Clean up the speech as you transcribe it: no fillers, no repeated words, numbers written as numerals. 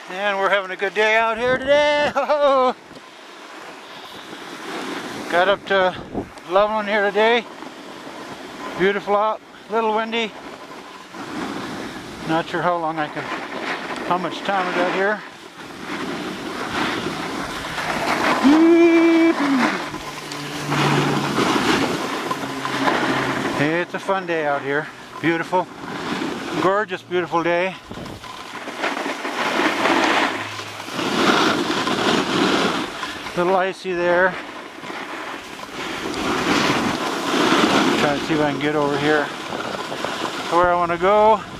And we're having a good day out here today. Got up to Loveland here today. Beautiful out, a little windy. Not sure how much time we got here. It's a fun day out here. Beautiful, gorgeous, beautiful day. A little icy there. Trying to see if I can get over here to where I want to go.